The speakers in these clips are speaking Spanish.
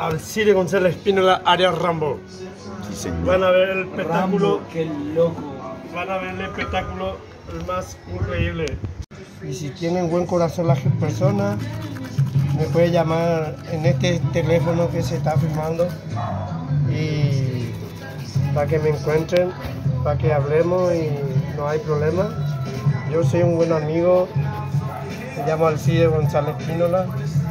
Alcide González Espínola, Arias Rambo. Sí, señor. Van a ver el espectáculo. Rambo, qué loco. Van a ver el espectáculo el más increíble. Y si tienen buen corazón las personas, me puede llamar en este teléfono que se está filmando y para que me encuentren, para que hablemos y no hay problema. Yo soy un buen amigo, me llamo Alcide González Espínola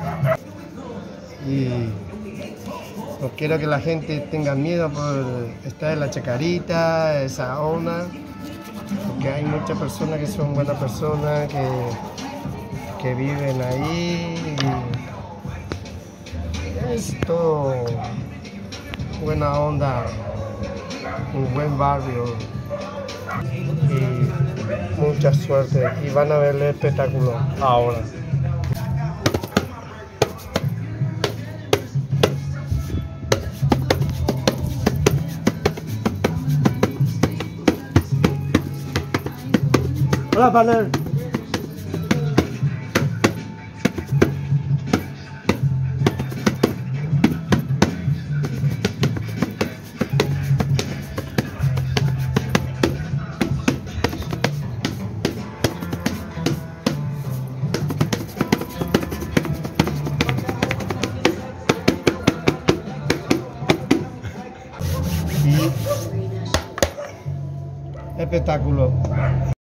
y no quiero que la gente tenga miedo por estar en la Chacarita, esa onda, porque hay muchas personas que son buenas personas, que viven ahí y es todo buena onda, un buen barrio y mucha suerte y van a ver el espectáculo ahora. Hola, panel. Y espectáculo.